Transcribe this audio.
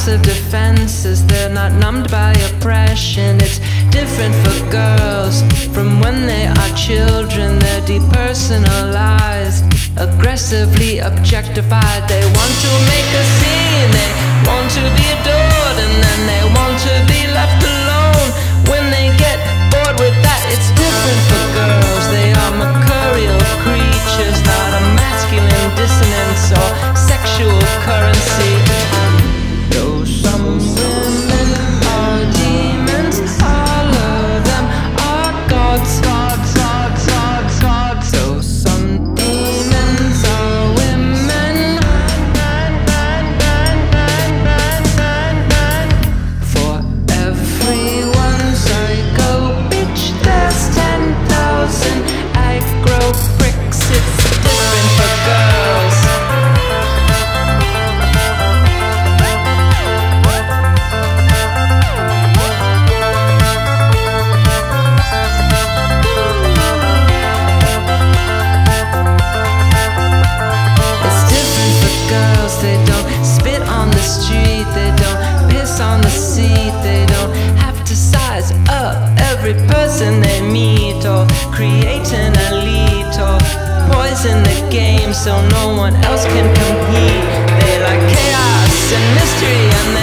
passive defenses, they're not numbed by oppression. It's different for girls from when they are children. They're depersonalized, aggressively objectified. They want to make a scene, they want to be adored, and then they want to be left alone. When they get bored with that, it's different for girls. They are mercurial creatures, not a masculine dissonance or sexual currency. Though some women are demons, all of them are gods. Though some demons are women, for everyone psycho bitch there's 10,000 aggro pricks. It's different for girls. They don't spit on the street, they don't piss on the seat, they don't have to size up every person they meet, or create an elite, or poison the game so no one else can compete. They like chaos and mystery, and